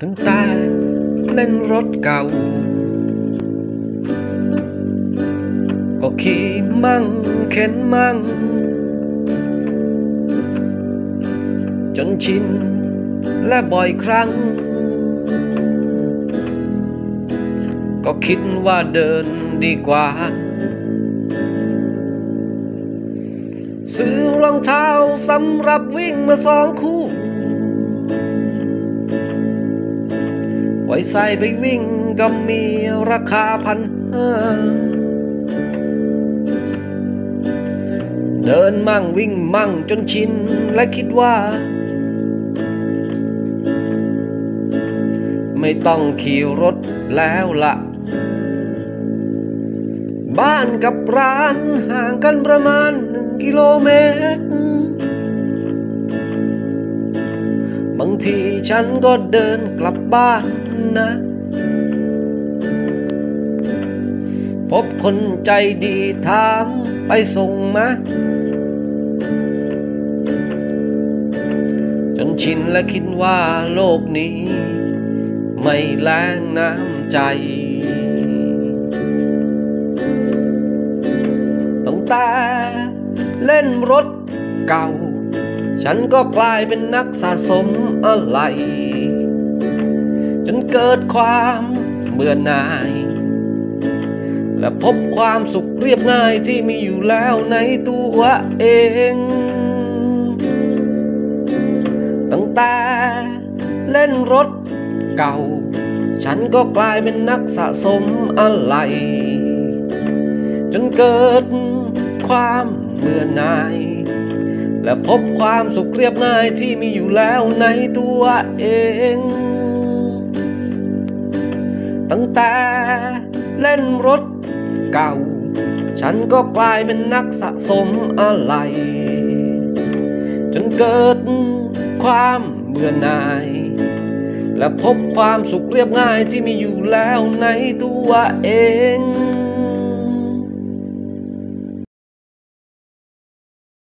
ตั้งแต่เล่นรถเก่าก็ขี่มั่งเข็นมั่งจนชินและบ่อยครั้งก็คิดว่าเดินดีกว่าซื้อรองเท้าสำหรับวิ่งมา2 คู่ไว้ใส่ไปวิ่งก็มีราคา1,500เดินมั่งวิ่งมั่งจนชินและคิดว่าไม่ต้องขี่รถแล้วล่ะบ้านกับร้านห่างกันประมาณ1 กิโลเมตรบางทีฉันก็เดินกลับบ้านนะพบคนใจดีถามไปส่งมาจนชินและคิดว่าโลกนี้ไม่แล้งน้ำใจตั้งแต่เล่นรถเก่าฉันก็กลายเป็นนักสะสมอะไรจนเกิดความเบื่อหน่ายและพบความสุขเรียบง่ายที่มีอยู่แล้วในตัวเองตั้งแต่เล่นรถเก่าฉันก็กลายเป็นนักสะสมอะไรจนเกิดความเบื่อหน่ายและพบความสุขเรียบง่ายที่มีอยู่แล้วในตัวเองตั้งแต่เล่นรถเก่าฉันก็กลายเป็นนักสะสมอะไรจนเกิดความเบื่อหน่ายและพบความสุขเรียบง่ายที่มีอยู่แล้วในตัวเอง